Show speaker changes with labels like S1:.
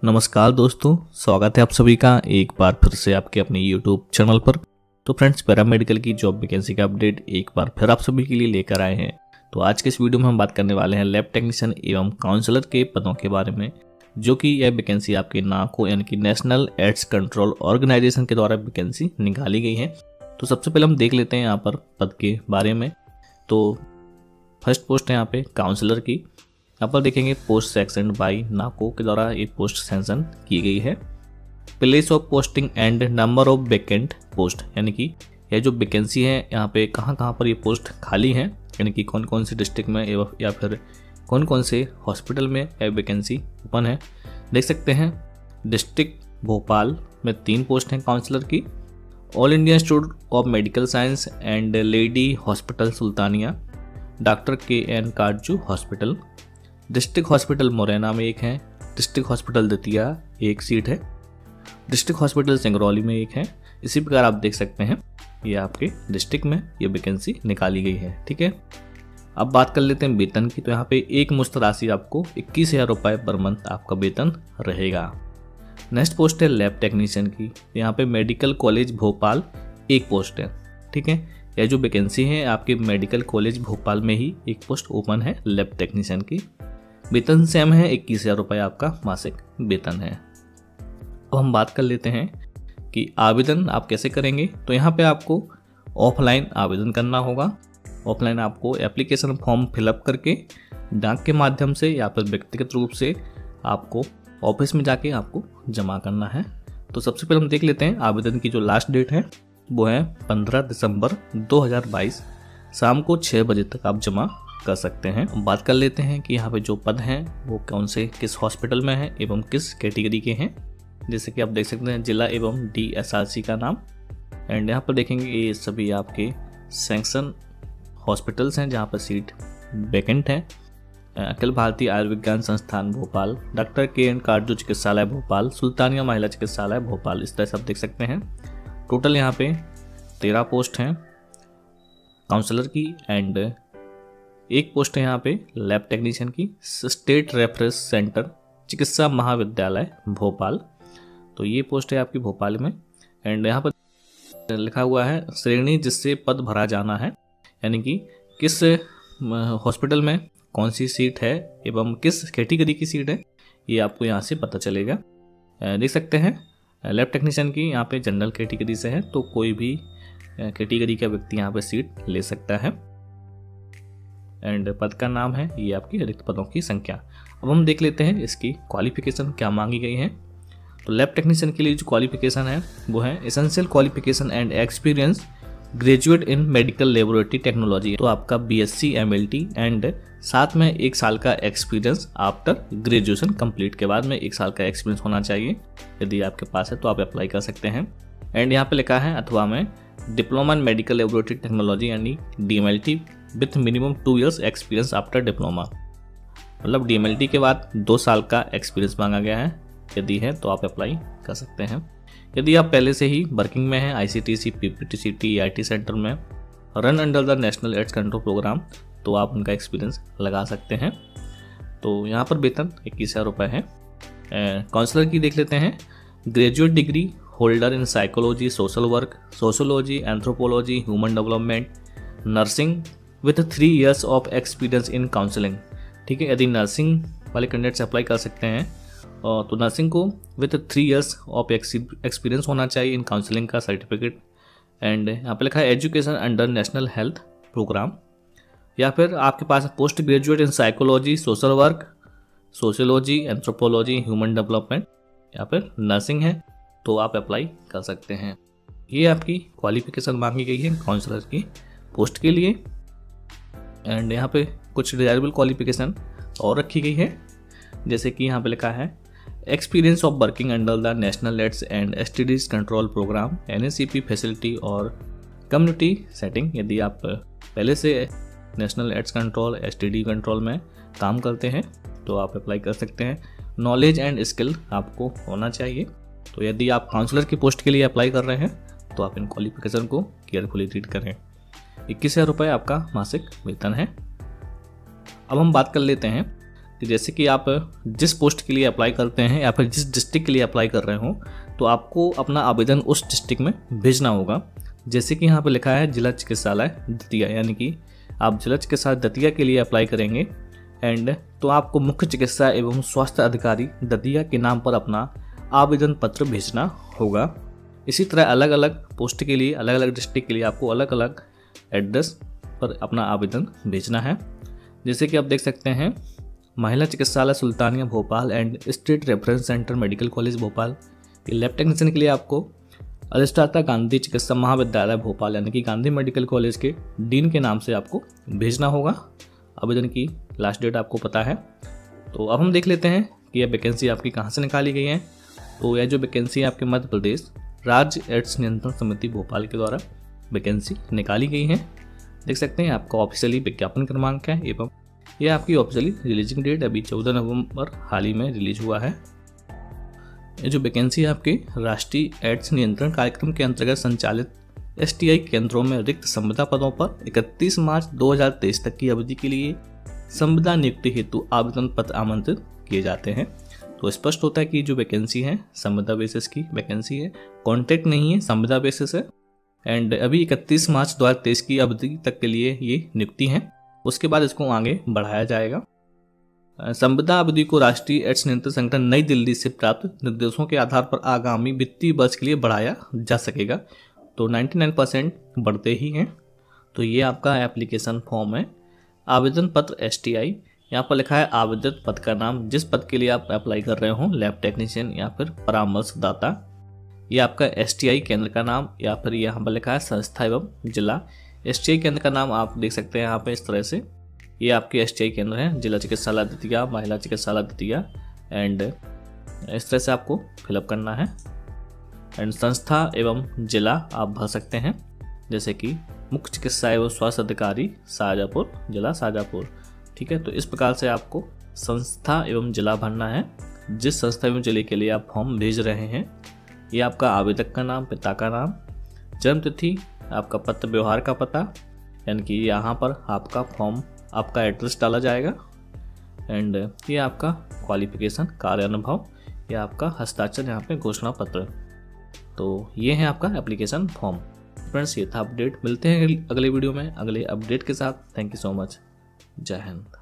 S1: नमस्कार दोस्तों, स्वागत है आप सभी का एक बार फिर से आपके अपने YouTube चैनल पर। तो फ्रेंड्स, पैरामेडिकल की जॉब वैकेंसी का अपडेट एक बार फिर आप सभी के लिए लेकर आए हैं। तो आज के इस वीडियो में हम बात करने वाले हैं लैब टेक्नीशियन एवं काउंसलर के पदों के बारे में, जो कि यह वैकेंसी आपके नाको यानी कि नेशनल एड्स कंट्रोल ऑर्गेनाइजेशन के द्वारा वैकेंसी निकाली गई है। तो सबसे पहले हम देख लेते हैं यहाँ पर पद के बारे में। तो फर्स्ट पोस्ट है यहाँ पे काउंसलर की। यहाँ पर देखेंगे पोस्ट सेक्शन बाई नाको के द्वारा ये पोस्ट सेंशन की गई है। Place of posting and number of vacant post, यानी कि यह जो वैकेंसी है यहाँ पे कहाँ कहाँ पर ये पोस्ट खाली है, यानी कि कौन कौन से डिस्ट्रिक्ट में या फिर कौन कौन से हॉस्पिटल में यह वैकेंसी ओपन है। देख सकते हैं डिस्ट्रिक्ट भोपाल में 3 पोस्ट हैं काउंसलर की। All India institute of medical science and lady hospital Sultania, doctor KN Katju hospital. District hospital Morena में 1 है, डिस्ट्रिक्ट हॉस्पिटल दतिया 1 सीट है, डिस्ट्रिक्ट हॉस्पिटल सिंगरौली में 1 है। इसी प्रकार आप देख सकते हैं ये आपके डिस्ट्रिक्ट में ये वैकेंसी निकाली गई है। ठीक है, अब बात कर लेते हैं वेतन की। तो यहाँ पे एक मुश्त राशि आपको 21,000 रुपये पर मंथ आपका वेतन रहेगा। नेक्स्ट पोस्ट है लैब टेक्नीशियन की। यहाँ पे मेडिकल कॉलेज भोपाल 1 पोस्ट है। ठीक है, यह जो वैकेंसी है आपके मेडिकल कॉलेज भोपाल में ही 1 पोस्ट ओपन है लैब टेक्नीशियन की। वेतन सेम है, 21,000 रुपये आपका मासिक वेतन है। अब हम बात कर लेते हैं कि आवेदन आप कैसे करेंगे। तो यहाँ पे आपको ऑफलाइन आवेदन करना होगा। ऑफलाइन आपको एप्लीकेशन फॉर्म फिलअप करके डाक के माध्यम से या फिर व्यक्तिगत रूप से आपको ऑफिस में जाके आपको जमा करना है। तो सबसे पहले हम देख लेते हैं आवेदन की जो लास्ट डेट है वो है 15 दिसंबर 2022 शाम को 6 बजे तक आप जमा कर सकते हैं। बात कर लेते हैं कि यहाँ पे जो पद हैं वो कौन से किस हॉस्पिटल में हैं एवं किस कैटेगरी के हैं। जैसे कि आप देख सकते हैं जिला एवं DSRC का नाम, एंड यहाँ पर देखेंगे ये सभी आपके सैंक्शन हॉस्पिटल्स हैं जहाँ पर सीट वैकेंट है। अखिल भारतीय आयुर्विज्ञान संस्थान भोपाल, डॉक्टर KN काटजू चिकित्सालय भोपाल, सुल्तानिया महिला चिकित्सालय भोपाल। इस तरह से आप देख सकते हैं। टोटल यहाँ पे 13 पोस्ट हैं काउंसलर की एंड 1 पोस्ट है यहाँ पे लैब टेक्नीशियन की। स्टेट रेफरेंस सेंटर चिकित्सा महाविद्यालय भोपाल, तो ये पोस्ट है आपकी भोपाल में। एंड यहाँ पर लिखा हुआ है श्रेणी जिससे पद भरा जाना है, यानी कि किस हॉस्पिटल में कौन सी सीट है एवं किस कैटेगरी की सीट है, ये आपको यहाँ से पता चलेगा। देख सकते हैं लैब टेक्नीशियन की यहाँ पे जनरल कैटेगरी से है, तो कोई भी कैटेगरी का व्यक्ति यहाँ पे सीट ले सकता है। एंड पद का नाम है ये आपकी रिक्त पदों की संख्या। अब हम देख लेते हैं इसकी क्वालिफिकेशन क्या मांगी गई है। तो लैब टेक्नीशियन के लिए जो क्वालिफिकेशन है वो है essential qualification and experience graduate in medical laboratory technology. तो आपका BSc MLT एंड साथ में 1 साल का एक्सपीरियंस आफ्टर ग्रेजुएशन कंप्लीट के बाद में 1 साल का एक्सपीरियंस होना चाहिए। यदि आपके पास है तो आप अप्लाई कर सकते हैं। एंड यहाँ पे लिखा है अथवा में diploma in medical laboratory technology यानी DMLT with minimum 2 years experience after diploma. मतलब DMLT के बाद 2 साल का एक्सपीरियंस मांगा गया है। यदि है तो आप अप्लाई कर सकते हैं। यदि आप पहले से ही वर्किंग में हैं ICTC, PPTCT, EIT सेंटर में run under the national AIDS control programme, तो आप उनका एक्सपीरियंस लगा सकते हैं। तो यहाँ पर वेतन 21,000 रुपये है। काउंसलर की देख लेते हैं। Graduate degree holder in psychology, social work, sociology, anthropology, human development, nursing with 3 years of experience in counselling. ठीक है, यदि नर्सिंग वाले कैंडिडेट से अप्लाई कर सकते हैं तो नर्सिंग को विथ 3 years ऑफ एक्सपीरियंस होना चाहिए इन काउंसलिंग का सर्टिफिकेट। एंड यहाँ पे लिखा है education under national health programme, या फिर आपके पास post graduate in psychology, social work, sociology, anthropology, human development या फिर नर्सिंग है तो आप अप्लाई कर सकते हैं। ये आपकी क्वालिफिकेशन मांगी गई है काउंसलर की पोस्ट के लिए। एंड यहाँ पे कुछ डिजायरेबल क्वालिफिकेशन और रखी गई है, जैसे कि यहाँ पे लिखा है experience of working under the national AIDS and STDs control programme, NACP facility और कम्युनिटी सेटिंग। यदि आप पहले से national AIDS control STD control में काम करते हैं तो आप अप्लाई कर सकते हैं। नॉलेज एंड स्किल आपको होना चाहिए। तो यदि आप काउंसलर की पोस्ट के लिए अप्लाई कर रहे हैं तो आप इन क्वालिफिकेशन को केयरफुली रीड करें। 21,000 रुपये आपका मासिक वेतन है। अब हम बात कर लेते हैं कि जैसे कि आप जिस पोस्ट के लिए अप्लाई करते हैं या फिर जिस डिस्ट्रिक्ट के लिए अप्लाई कर रहे हो तो आपको अपना आवेदन उस डिस्ट्रिक्ट में भेजना होगा। जैसे कि यहाँ पर लिखा है जिला चिकित्सालय दतिया, यानी कि आप जिला चिकित्सालय दतिया के लिए अप्लाई करेंगे एंड तो आपको मुख्य चिकित्सा एवं स्वास्थ्य अधिकारी दतिया के नाम पर अपना आवेदन पत्र भेजना होगा। इसी तरह अलग अलग पोस्ट के लिए, अलग अलग डिस्ट्रिक्ट के लिए आपको अलग अलग एड्रेस पर अपना आवेदन भेजना है। जैसे कि आप देख सकते हैं महिला चिकित्सालय Sultania Bhopal and state reference centre medical college Bhopal. ये लैब टेक्नीशियन के लिए आपको अधिष्ठाता गांधी चिकित्सा महाविद्यालय भोपाल यानी कि गांधी मेडिकल कॉलेज के डीन के नाम से आपको भेजना होगा। आवेदन की लास्ट डेट आपको पता है। तो अब हम देख लेते हैं कि यह वैकेंसी आपकी कहाँ से निकाली गई है। तो यह जो वैकेंसी है आपके मध्य प्रदेश राज्य एड्स नियंत्रण समिति भोपाल के द्वारा वैकेंसी निकाली गई है। देख सकते हैं आपका ऑफिशियली विज्ञापन क्रमांक है एवं यह आपकी ऑफिशियली रिलीजिंग डेट अभी 14 नवंबर हाल ही में रिलीज हुआ है। ये जो वैकेंसी है आपके राष्ट्रीय एड्स नियंत्रण कार्यक्रम के अंतर्गत संचालित STI केंद्रों में रिक्त संविदा पदों पर 31 मार्च 2023 तक की अवधि के लिए संविदा नियुक्ति हेतु आवेदन पत्र आमंत्रित किए जाते हैं। तो स्पष्ट होता है कि जो वैकेंसी है संविदा बेसिस की वैकेंसी है, कॉन्ट्रैक्ट नहीं है, संविदा बेसिस है एंड अभी 31 मार्च 2023 की अवधि तक के लिए ये नियुक्ति है। उसके बाद इसको आगे बढ़ाया जाएगा। संविदा अवधि को राष्ट्रीय एड्स नियंत्रण संगठन नई दिल्ली से प्राप्त निर्देशों के आधार पर आगामी वित्तीय वर्ष के लिए बढ़ाया जा सकेगा। तो 99% बढ़ते ही हैं। तो ये आपका एप्लीकेशन फॉर्म है। आवेदन पत्र STI, यहाँ पर लिखा है आवेदन पद का नाम, जिस पद के लिए आप अप्लाई कर रहे हो, लैब टेक्नीशियन या फिर परामर्शदाता। ये आपका STI केंद्र का नाम या फिर यहाँ पर लिखा है संस्था एवं जिला। STI केंद्र का नाम आप देख सकते हैं यहाँ पे इस तरह से। ये आपके STI केंद्र है, जिला चिकित्सालय दतिया, महिला चिकित्सालय दतिया एंड इस तरह से आपको फिलअप करना है। एंड संस्था एवं जिला आप भर सकते हैं, जैसे कि मुख्य चिकित्सा एवं स्वास्थ्य अधिकारी शाहजहाँपुर, जिला शाहजहाँपुर। ठीक है, तो इस प्रकार से आपको संस्था एवं जिला भरना है जिस संस्था एवं जिले के लिए आप फॉर्म भेज रहे हैं। ये आपका आवेदक का नाम, पिता का नाम, जन्म तिथि, आपका पत्र व्यवहार का पता, यानी कि यहाँ पर आपका फॉर्म, आपका एड्रेस डाला जाएगा एंड ये आपका क्वालिफिकेशन, कार्य अनुभव, ये आपका हस्ताक्षर यहाँ पे घोषणा पत्र। तो ये है आपका एप्लीकेशन फॉर्म। फ्रेंड्स ये था अपडेट। मिलते हैं अगले वीडियो में अगले अपडेट के साथ। Thank you so much. जय हिंद।